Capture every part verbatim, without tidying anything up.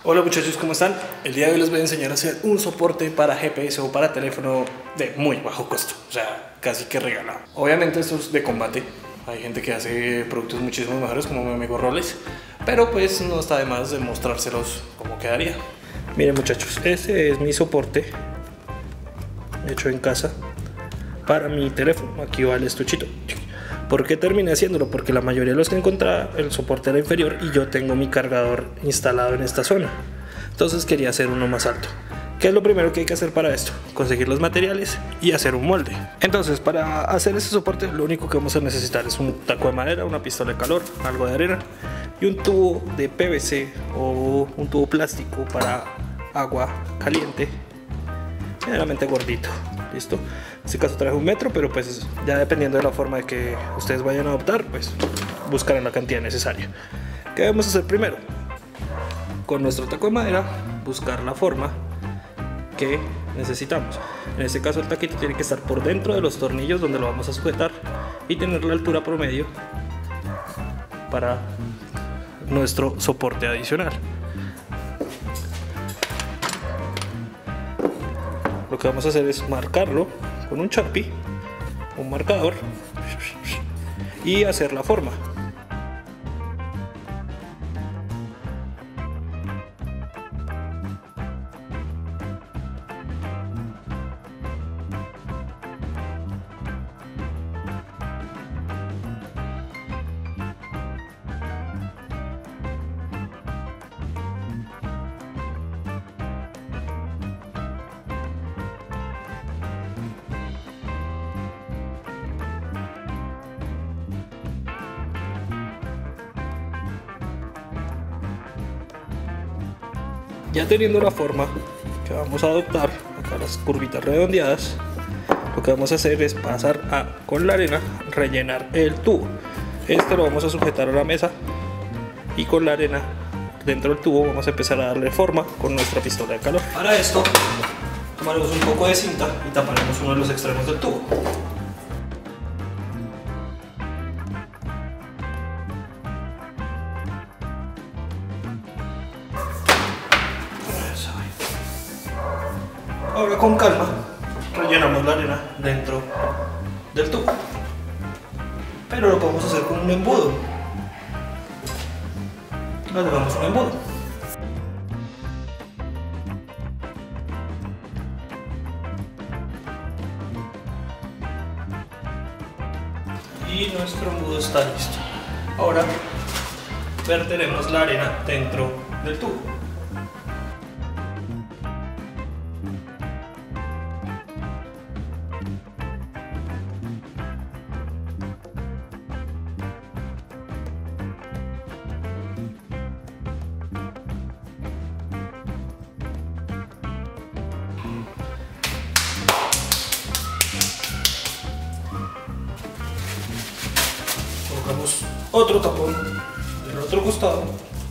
Hola muchachos, ¿cómo están? El día de hoy les voy a enseñar a hacer un soporte para G P S o para teléfono de muy bajo costo, o sea, casi que regalado. Obviamente esto es de combate, hay gente que hace productos muchísimo mejores como mi amigo Roles, pero pues no está de más de mostrárselos cómo quedaría. Miren muchachos, este es mi soporte hecho en casa para mi teléfono. Aquí va el estuchito. ¿Por qué terminé haciéndolo? Porque la mayoría de los que encontraba el soporte era inferior y yo tengo mi cargador instalado en esta zona. Entonces quería hacer uno más alto. ¿Qué es lo primero que hay que hacer para esto? Conseguir los materiales y hacer un molde. Entonces, para hacer este soporte lo único que vamos a necesitar es un taco de madera, una pistola de calor, algo de arena y un tubo de P V C o un tubo plástico para agua caliente, generalmente gordito. ¿Listo? En este caso traje un metro, pero pues ya dependiendo de la forma de que ustedes vayan a adoptar, pues buscarán la cantidad necesaria. ¿Qué debemos hacer primero? Con nuestro taco de madera, buscar la forma que necesitamos. En este caso el taquito tiene que estar por dentro de los tornillos donde lo vamos a sujetar y tener la altura promedio para nuestro soporte adicional. Lo que vamos a hacer es marcarlo con un Sharpie, un marcador, y hacer la forma. Ya teniendo la forma que vamos a adoptar, acá las curvitas redondeadas, lo que vamos a hacer es pasar a, con la arena, rellenar el tubo. Este lo vamos a sujetar a la mesa y con la arena dentro del tubo vamos a empezar a darle forma con nuestra pistola de calor. Para esto tomaremos un poco de cinta y taparemos uno de los extremos del tubo. Ahora con calma rellenamos la arena dentro del tubo, pero lo podemos hacer con un embudo. Le damos un embudo. Y nuestro embudo está listo. Ahora verteremos la arena dentro del tubo. Colocamos otro tapón del otro costado.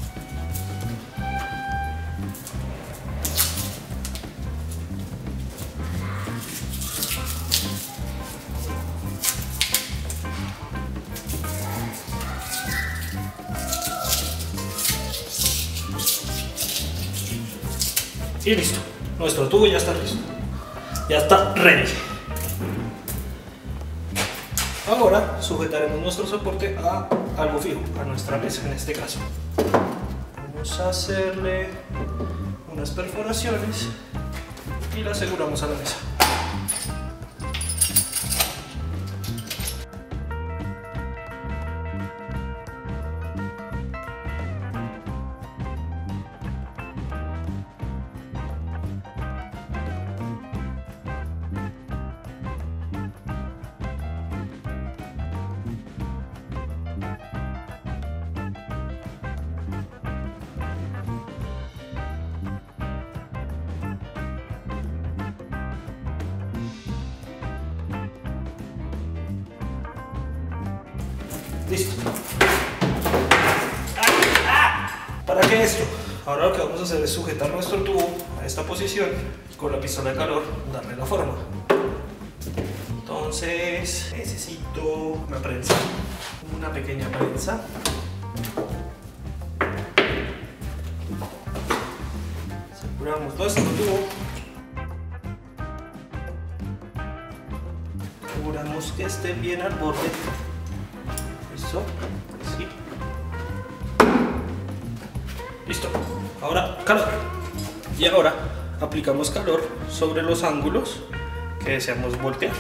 Y listo, nuestro tubo ya está listo, ya está ready. Ahora sujetaremos nuestro soporte a algo fijo, a nuestra mesa en este caso. Vamos a hacerle unas perforaciones y la aseguramos a la mesa. Listo. ¿Para qué esto? Ahora lo que vamos a hacer es sujetar nuestro tubo a esta posición con la pistola de calor, darle la forma. Entonces necesito una prensa, una pequeña prensa. Curamos nuestro tubo. Aseguramos que esté bien al borde. Eso, así. Listo. Ahora calor. Y ahora aplicamos calor sobre los ángulos que deseamos voltear.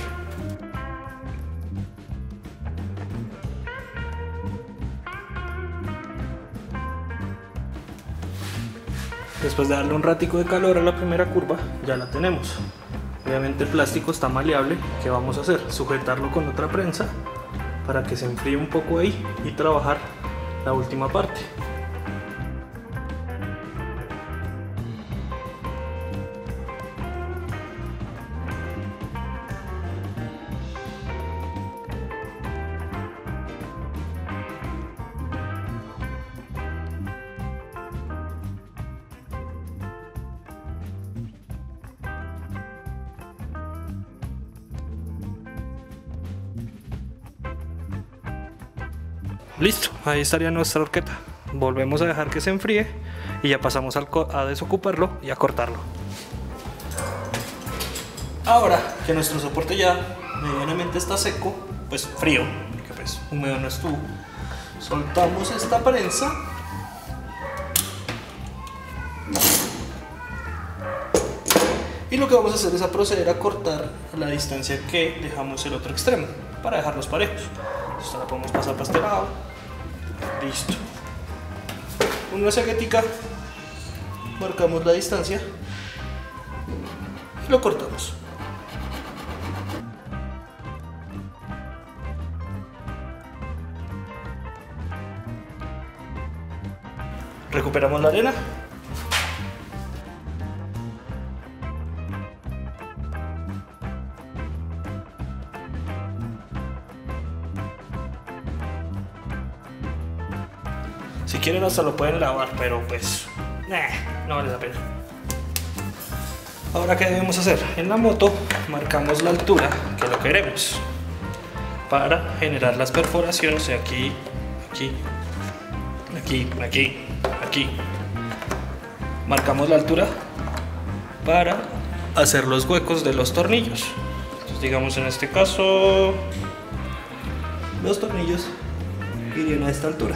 Después de darle un ratico de calor a la primera curva, ya la tenemos. Obviamente el plástico está maleable. ¿Qué vamos a hacer? Sujetarlo con otra prensa para que se enfríe un poco ahí y trabajar la última parte. Listo, ahí estaría nuestra horqueta. Volvemos a dejar que se enfríe y ya pasamos a desocuparlo y a cortarlo. Ahora que nuestro soporte ya medianamente está seco, pues frío, porque pues húmedo no estuvo, soltamos esta prensa y lo que vamos a hacer es a proceder a cortar a la distancia que dejamos el otro extremo para dejarlos parejos. Esto la podemos pasar para este lado. Listo. Con una saquetica marcamos la distancia y lo cortamos. Recuperamos la arena. Si quieren hasta lo pueden lavar, pero pues nah, no vale la pena. Ahora, ¿qué debemos hacer? En la moto marcamos la altura que lo queremos para generar las perforaciones de aquí, aquí, aquí, aquí, aquí. Marcamos la altura para hacer los huecos de los tornillos. Entonces, digamos en este caso, los tornillos irían a esta altura.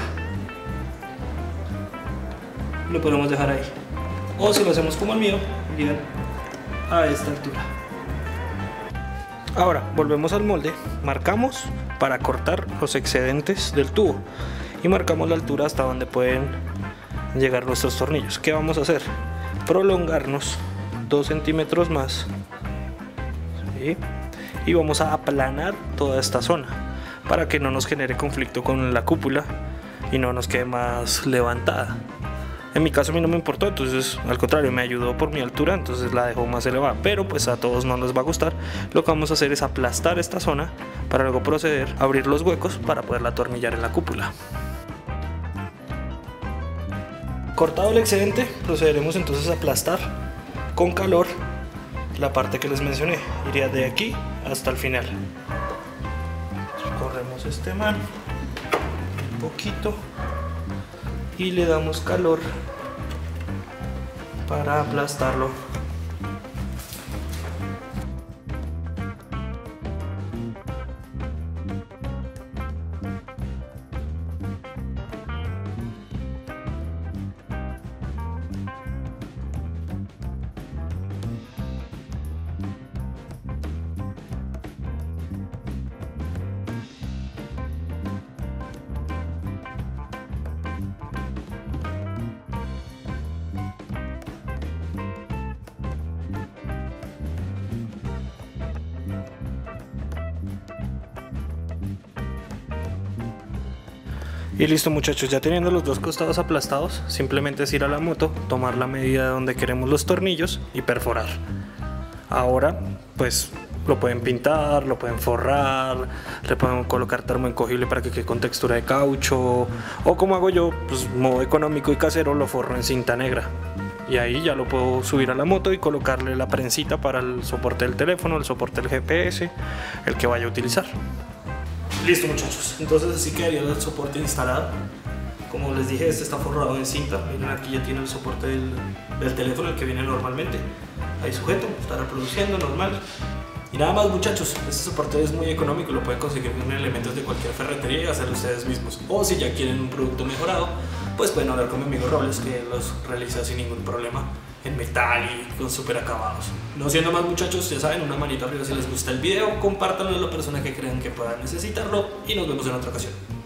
Lo podemos dejar ahí, o si lo hacemos como el mío, irían a esta altura. Ahora volvemos al molde, marcamos para cortar los excedentes del tubo y marcamos la altura hasta donde pueden llegar nuestros tornillos. ¿Qué vamos a hacer? Prolongarnos dos centímetros más, ¿sí? Y vamos a aplanar toda esta zona para que no nos genere conflicto con la cúpula y no nos quede más levantada. En mi caso a mí no me importó, entonces al contrario me ayudó por mi altura, entonces la dejo más elevada, pero pues a todos no les va a gustar. Lo que vamos a hacer es aplastar esta zona para luego proceder a abrir los huecos para poderla atornillar en la cúpula. Cortado el excedente, procederemos entonces a aplastar con calor la parte que les mencioné, iría de aquí hasta el final. Corremos este man un poquito y le damos calor para aplastarlo. Y listo muchachos, ya teniendo los dos costados aplastados, simplemente es ir a la moto, tomar la medida de donde queremos los tornillos y perforar. Ahora pues lo pueden pintar, lo pueden forrar, le pueden colocar termoencogible para que quede con textura de caucho, o como hago yo, pues modo económico y casero, lo forro en cinta negra. Y ahí ya lo puedo subir a la moto y colocarle la prensita para el soporte del teléfono, el soporte del G P S, el que vaya a utilizar. Listo muchachos, entonces así quedaría el soporte instalado Como les dije, este está forrado en cinta. Miren, aquí ya tiene el soporte del, del teléfono, el que viene normalmente. Ahí sujeto, está reproduciendo normal. Y nada más, muchachos, este soporte es muy económico, lo pueden conseguir con elementos de cualquier ferretería y hacerlo ustedes mismos. O si ya quieren un producto mejorado, pues pueden hablar con mi amigo Robles, que los realiza sin ningún problema en metal y con súper acabados. No siendo más, muchachos, ya saben, una manita arriba si les gusta el video, compártanlo a la persona que crean que pueda necesitarlo y nos vemos en otra ocasión.